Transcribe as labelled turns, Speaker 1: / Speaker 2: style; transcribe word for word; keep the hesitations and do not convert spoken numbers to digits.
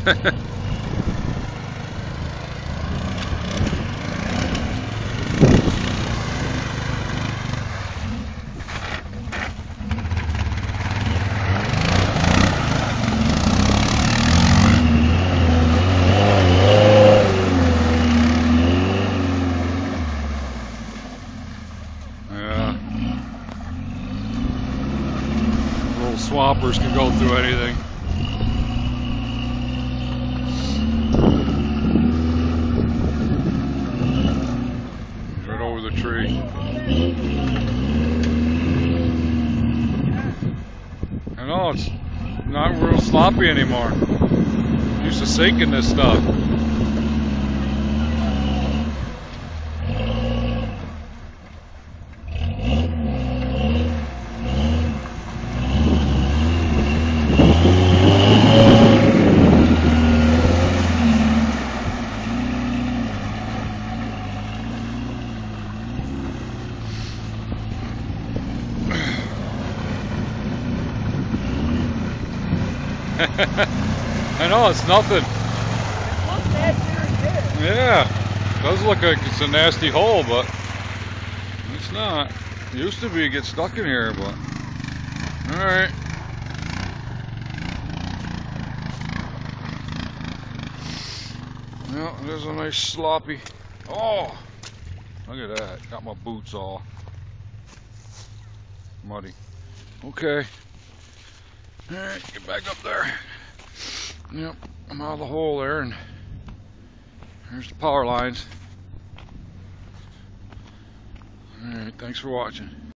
Speaker 1: Swampers can go through anything. Right over the tree. I know, it's not real sloppy anymore. I'm used to sinking this stuff. I know, it's nothing. Yeah, it does look like it's a nasty hole, but it's not. It used to be get stuck in here, but alright. Well, there's a nice sloppy. Oh, look at that. Got my boots all muddy. Okay. Alright, get back up there. Yep, I'm out of the hole there, and there's the power lines. Alright, thanks for watching.